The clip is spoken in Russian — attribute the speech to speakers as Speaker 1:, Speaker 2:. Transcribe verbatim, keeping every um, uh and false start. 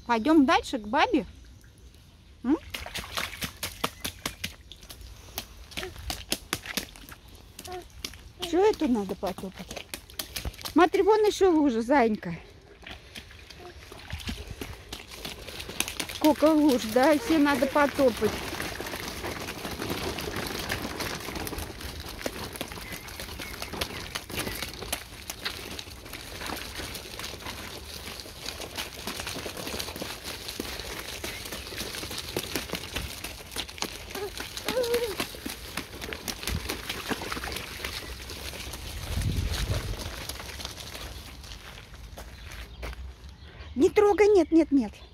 Speaker 1: Пойдем дальше к бабе? М? Что это надо потопать? Смотри, вон еще лужа, Занька. Сколько луж, да, и все надо потопать. Не трогай, нет, нет, нет.